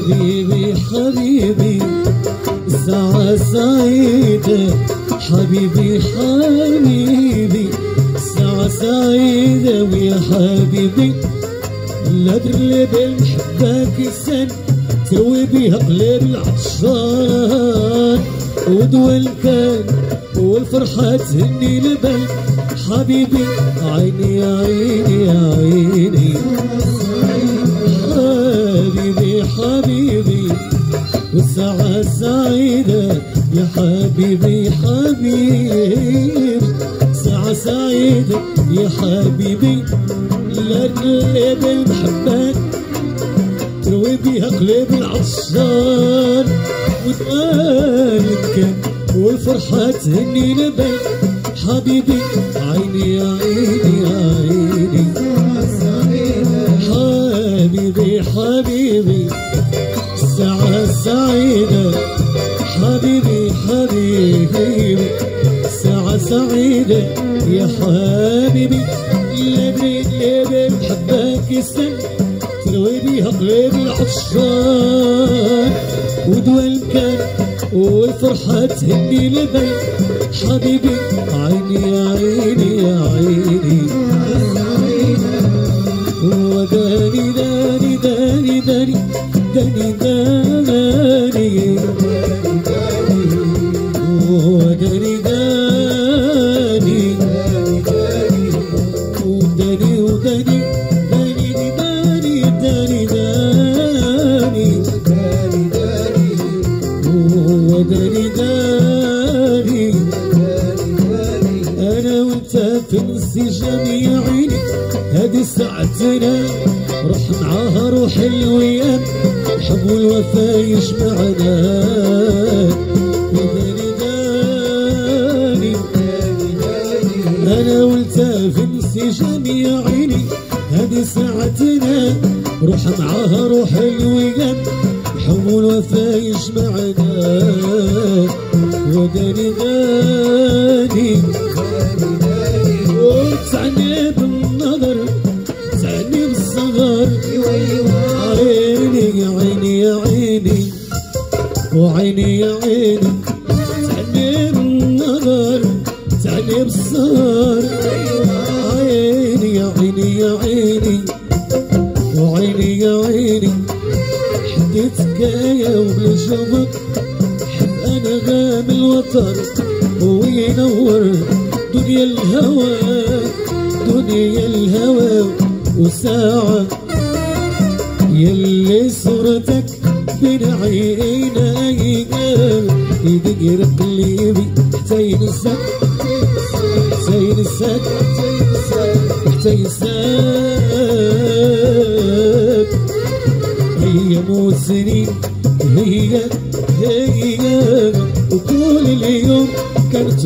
حبيبي حبيبي ساعة سعيدة، حبيبي حبيبي ساعة سعيدة، ويا حبيبي لا دري بالمحبة كيسان تروي بيها قلب العطشان، ودوى الكان والفرحة تهني البال، حبيبي عيني يا عيني يا عيني، حبيبي حبيبي والساعة سعيدة، يا حبيبي حبيبي ساعة سعيدة، يا حبيبي لا قلب المحبة تروي بيها قلب العطشان، وتقال كان والفرحة تهني البال، حبيبي عيني يا عيني يا عيني، حبيبي حبيبي الساعة سعيدة، حبيبي حبيبي الساعة سعيدة، يا حبيبي لا بريد لا بالمحبة كيسان تروي بيها قلب العطشان، ودوى المكان والفرحة تهني البال، حبيبي عيني يا عيني يا عيني، وداني داني داني داني داني داني وداني داني وداني وداني داني داني داني وداني داني، أنا وأنت في انسجام يا عيني، هذه ساعتنا روح معاها روح الويام، الحب والوفا يجمعنا، وداني داني أنا وأنت في انسجام يا عيني، هذه ساعتنا روح معاها روح الويام، الحب والوفا يجمعنا، وداني داني وتعني بالنظر تعني بالصغر، عيني يا عيني يا عيني وعيني يا عيني، تعني بالنظر تعني بالصغر، عيني يا عيني يا عيني وعيني يا عيني، حديتك يا وبالجبر حب أنا غام الوطن وينور دنيا الهوى دنيا الهوى، وساعة يلي صورتك بين عيني يدير قلبي حتى ينساك حتى ينساك حتى ينساك، أيام وسنين هي وكل اليوم كانت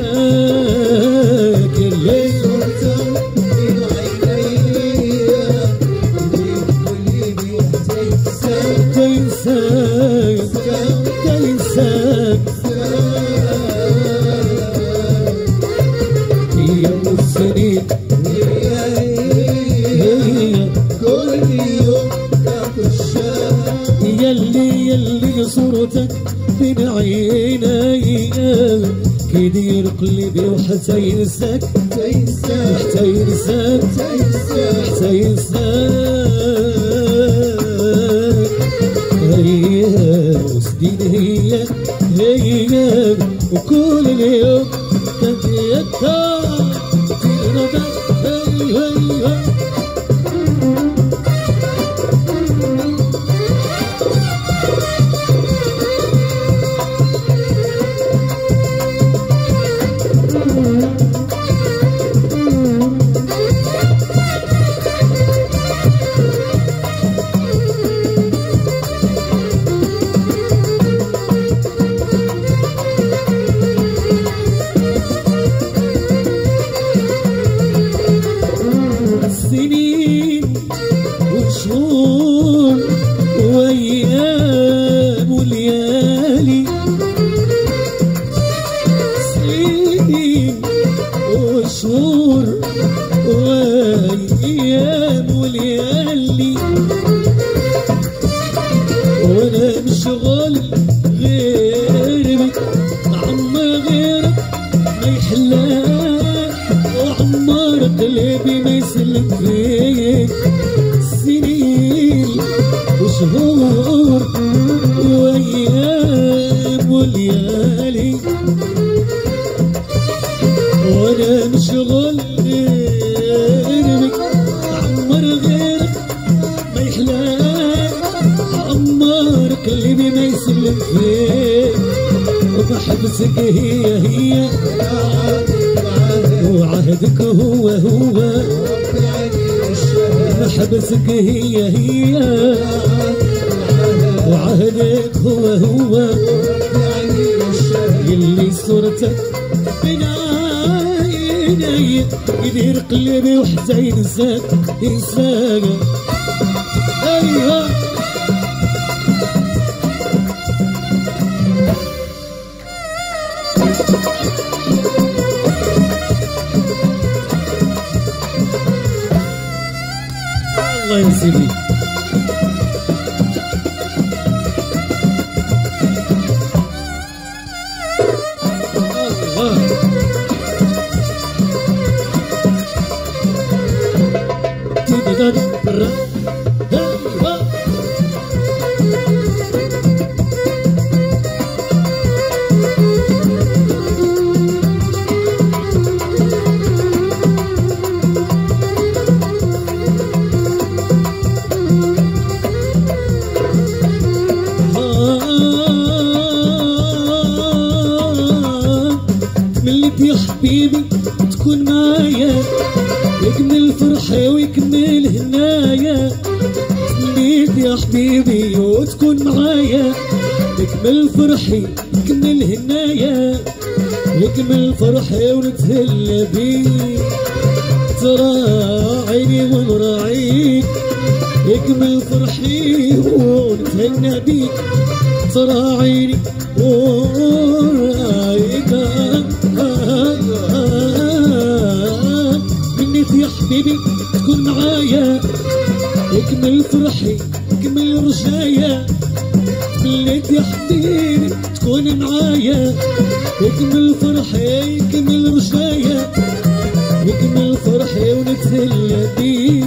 رجاك يلي صورتك بين عيني قلبي حتى ينساك حتى ينساك، أيام والسنين هي كل يوم كانت رجاك، يلي صورتك بين عيني كيدير قلبي وحتى ينساك حتى ينساك حتى ينساك، هي وسدين هي وكل اليوم كانت يدك تنادى هي سنين وشهور وايام وليالي، سنين وشهور وايام وليالي، مشغول غيرك، عمر غيرك ما يحلى، وعمر قلبي ما يسلم فيك. سنين وشهور وايام وليالي، وانا مشغول غيرك، عمر غيرك ما يحلى، عمر قلبي ما يسلم فيك. وبحبسك هي وعهدك هو بحبسك هي وعهدك هو يلي صورتك بين عيني يدير قلبي وحتى ينساك ينساك. ايوه الله يا سيدي. يا حبيبي تكون معايا، يكمل فرحي ويكمل هنايا. تمنيت يا حبيبي وتكون معايا، يكمل فرحي يكمل هنايا، يكمل فرحي ونتهلا بيك. تراعيني ونراعيك، يكمل فرحي ونتهنى بيك. تراعيني ونراعيك منيت يا حبيبي تكون معايا، يكمل فرحي يكمل رجايا. منيت يا حبيبي تكون معايا، يكمل فرحي يكمل رجايا، يكمل فرحي ونتهلا بيك.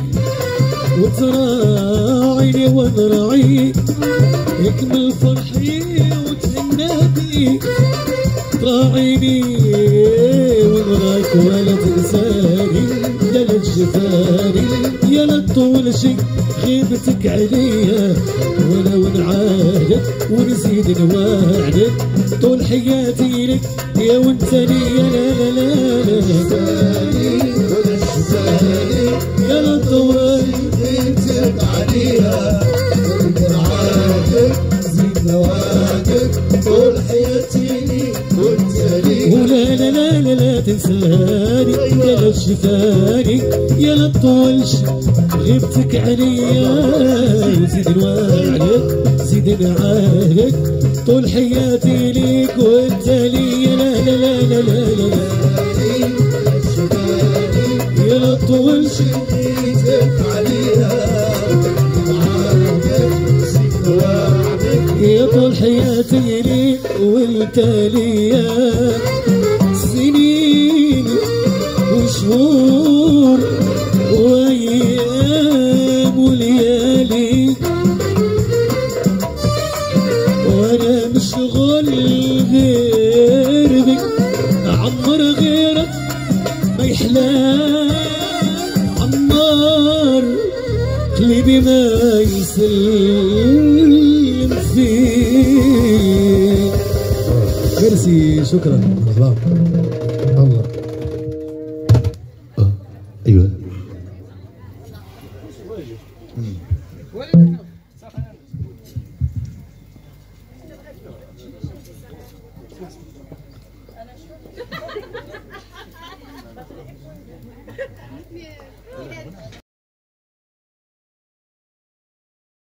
وتراعيني ونراعيك، يكمل فرحي وتهنى بيك. تراعيني ونراعيك ولا تنساني، يا لا تجفاني يا لا تطول شي غيبتك عليا. وانا ونعاهدك ونزيد نواعدك، طول حياتي لك يا وانت لي. لا لا لا لا تنساني ولا تجفاني يا لا تطول غيبتك عليا. ونعاهدك زيد نواعدك، طول حياتي ولا لا لا لا لا تنساني يا لا تشفاني يا لا تطولش غيبتك عليا. زيد نوعدك زيد نعاهدك، طول حياتي ليك وانت ليا. لا لا لا لا لا لا يا لا تطولش غيبتك عليا. يا طول حياتي ليك وانت ليا. سنين وشهور وايام وليالي، وانا مشغول غيرك، عمر غيرك ما يحلى. عمار قلبي ما يسلم فيه. ميرسي شكرا.